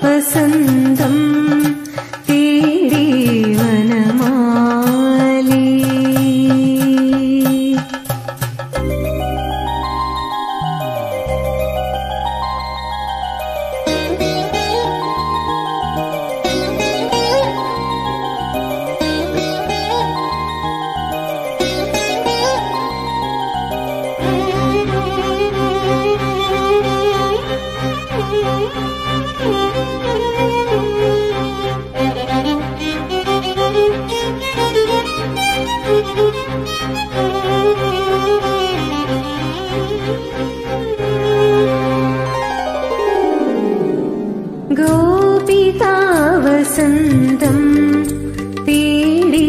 വസന്തം തേടി വനമാലി. ഗോപികാ വസന്തം തേടി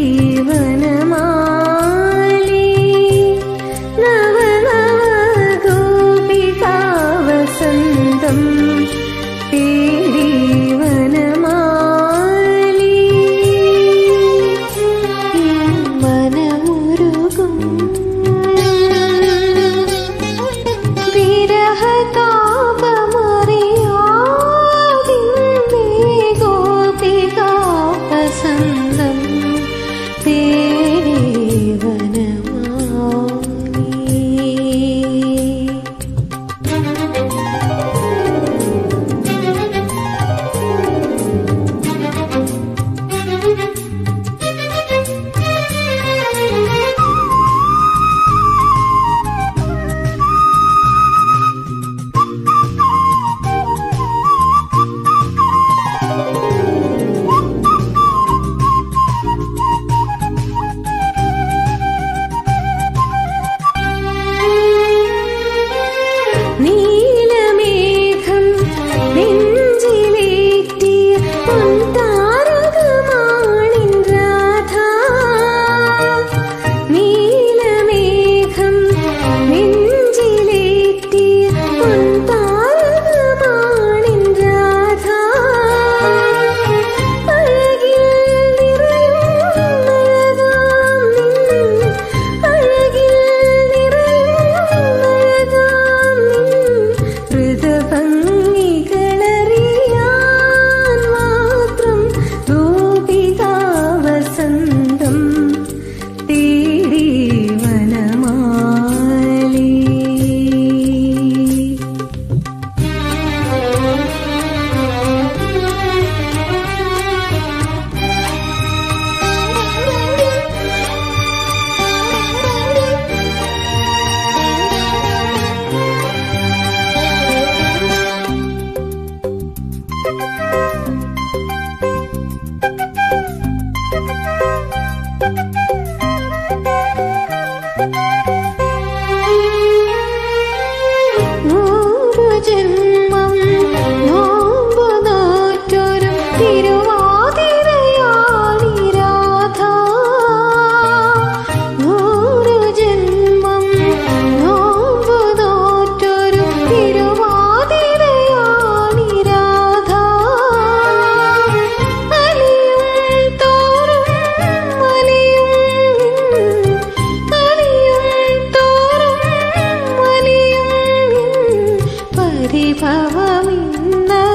വനമാലി. നവ നവ ഗോപികാ വസന്തം തേടി വനമാലി. മനമുരുകും വിരഹതാപമറിയാതിന്റെ ഗോപികാ വസന്തം തേടി വനമാലി. നീലമേഘം നെഞ്ചിലേറ്റിയ പൊൻതാരകമാണിൻ രാധ. നീലമേഘം നെഞ്ചിലേറ്റിയ പൊൻതാരകമാണിൻ രാധ. അഴകിൽ നിറയും അഴകാം നിൻ, അഴകിൽ നിറയും അഴകാം നിൻ ഹൃദഭംഗികളറിയാൻ മാത്രം ഗോപികാ വസന്തം തേടി വനമാലി. നൂറു ജന്മം നോമ്പു നോറ്റൊരു തിരുവാതിരയാളി രാധ. നൂറു ജന്മം നോമ്പു നോറ്റൊരു തിരുവാതിരയാളി രാധ. അലിയും തോറും അലിയും തോറും പരിഭവമിന്ന